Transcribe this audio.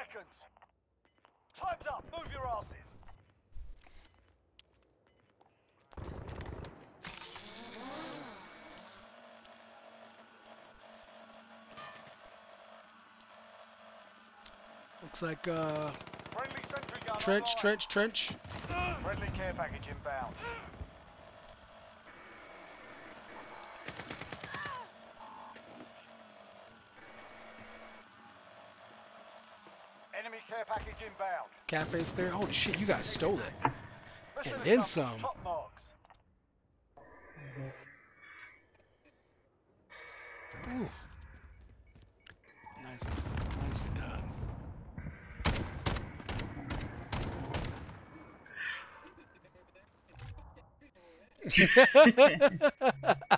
seconds. Time's up. Move your asses. Looks like Friendly sentry gun trench, online. trench, trench. Friendly care package inbound. Enemy care package inbound. Cafe's there. Holy shit, you guys stole it. Listen And to then some some. Top marks. Ooh. Nice, nicely done.